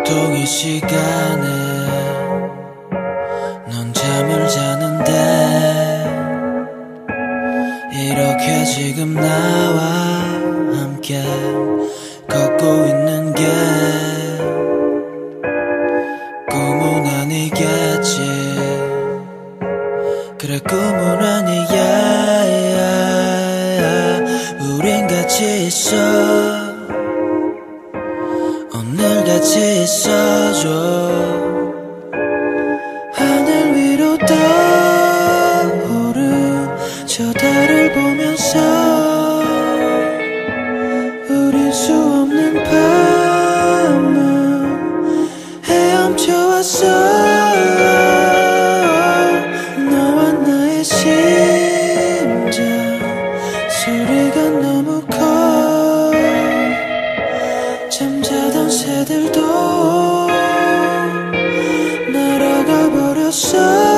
보통 이 시간에 넌 잠을 자는데 이렇게 지금 나와 함께 걷고 있는 게 꿈은 아니겠지. 그래 꿈은 아니야. 우린 같이 있어. 오늘 같이 있어줘. 하늘 위로 떠오른 저 달을 보면서 우린 수없는 밤을 헤엄쳐왔어. 너와 나의 심장 소리가 너무 커. 잠자던 새들도 날아가 버렸어.